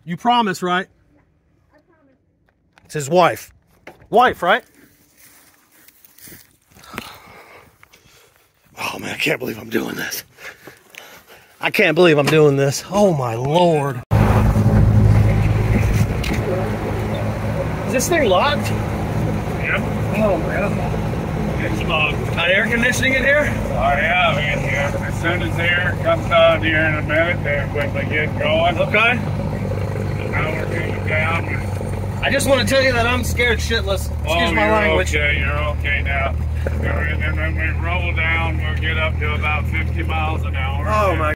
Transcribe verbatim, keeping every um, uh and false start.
You promise, right? I promise. It's his wife. Wife, right? Oh man, I can't believe I'm doing this. I can't believe I'm doing this. Oh my Lord. Is this thing locked? Yep. Oh man. It's locked. Got air conditioning in here? Oh yeah, man, yeah. As soon as the air comes on here in a minute, then when they get going. Okay. Now we're coming down. I just want to tell you that I'm scared shitless. Excuse oh, my you're language. Okay, you're okay now. And then when we roll down, we'll get up to about fifty miles an hour. Oh my